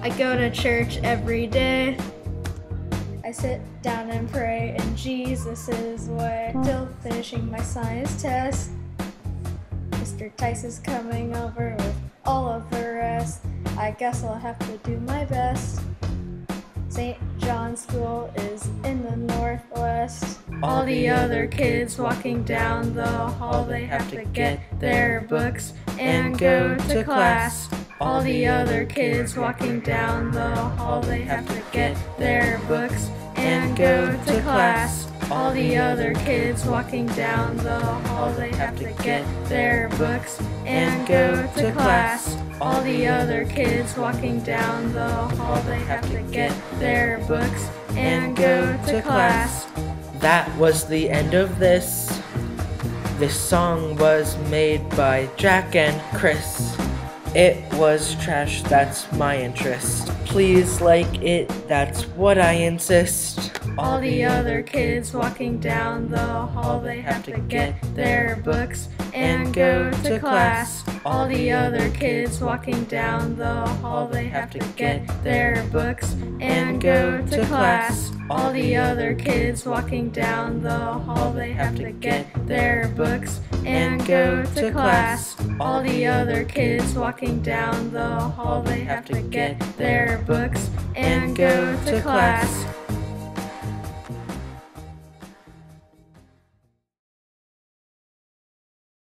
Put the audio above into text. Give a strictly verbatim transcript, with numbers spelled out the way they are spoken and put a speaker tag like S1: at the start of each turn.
S1: I go to church every day. I sit down and pray in Jesus' way till finishing my science test. Mister Tice is coming over with all of the rest. I guess I'll have to do my best. Saint John's School is in the northwest. All the other kids walking down the hall, they have to get their books and go to class. All the other kids walking down the hall, they have to get their books and go to class. All the other kids walking down the hall, they have to get their books and go to class. All the other kids walking down the hall, they have to get their books and go to class.
S2: That was the end of this. This song was made by Jack and Chris. It was trash, that's my interest. Please like it, that's what I insist.
S1: All the other kids walking down the hall, they have to get their books and go to class. All the other kids walking down the hall, they have to get their books and go to class. All the other kids walking down the hall, they have to get their books and go to class. All the other kids walking down the hall, they have to get their books and go to class.